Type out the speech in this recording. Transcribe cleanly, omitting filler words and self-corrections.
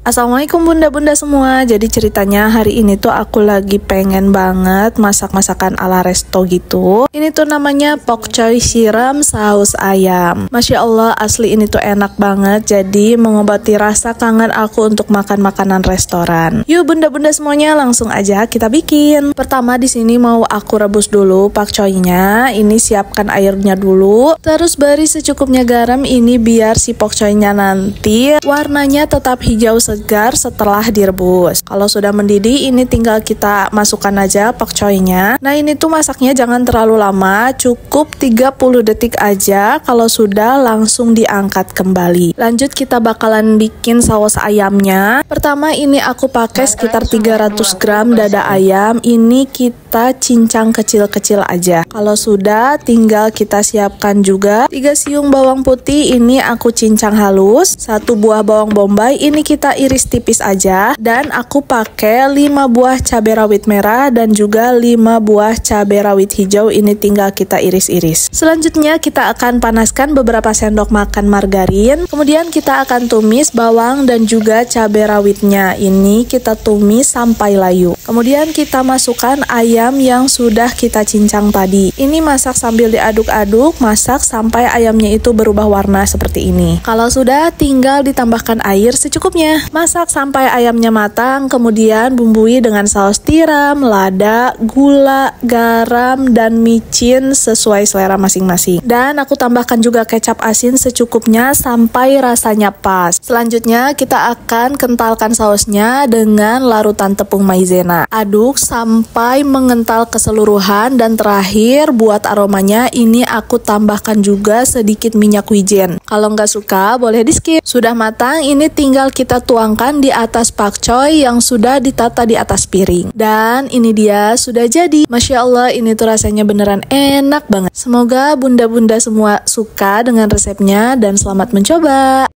Assalamualaikum bunda-bunda semua. Jadi ceritanya hari ini tuh aku lagi pengen banget masak masakan ala resto gitu. Ini tuh namanya pak choy siram saus ayam. Masya Allah, asli ini tuh enak banget. Jadi mengobati rasa kangen aku untuk makan makanan restoran. Yuk bunda-bunda semuanya, langsung aja kita bikin. Pertama di sini mau aku rebus dulu pak choynya. Ini siapkan airnya dulu. Terus beri secukupnya garam ini biar si pak choynya nanti warnanya tetap hijau segar setelah direbus. Kalau sudah mendidih ini tinggal kita masukkan aja pak choynya. Nah ini tuh masaknya jangan terlalu lama, cukup 30 detik aja. Kalau sudah langsung diangkat kembali. Lanjut kita bakalan bikin saus ayamnya. Pertama ini aku pakai sekitar 300 gram dada ayam. Ini kita cincang kecil-kecil aja. Kalau sudah tinggal kita siapkan juga 3 siung bawang putih, ini aku cincang halus. 1 buah bawang bombay, ini kita iris tipis aja, dan aku pakai 5 buah cabai rawit merah dan juga 5 buah cabai rawit hijau, ini tinggal kita iris-iris. Selanjutnya kita akan panaskan beberapa sendok makan margarin, kemudian kita akan tumis bawang dan juga cabai rawitnya, ini kita tumis sampai layu. Kemudian kita masukkan ayam yang sudah kita cincang tadi. Ini masak sambil diaduk-aduk, masak sampai ayamnya itu berubah warna seperti ini. Kalau sudah tinggal ditambahkan air secukupnya. Masak sampai ayamnya matang, kemudian bumbui dengan saus tiram, lada, gula, garam, dan micin sesuai selera masing-masing. Dan aku tambahkan juga kecap asin secukupnya sampai rasanya pas. Selanjutnya kita akan kentalkan sausnya dengan larutan tepung maizena. Aduk sampai mengental keseluruhan, dan terakhir buat aromanya ini aku tambahkan juga sedikit minyak wijen. Kalau nggak suka boleh di skip. Sudah matang, ini tinggal kita tuangkan di atas pak choy yang sudah ditata di atas piring. Dan ini dia sudah jadi. Masya Allah, ini tuh rasanya beneran enak banget. Semoga bunda-bunda semua suka dengan resepnya dan selamat mencoba.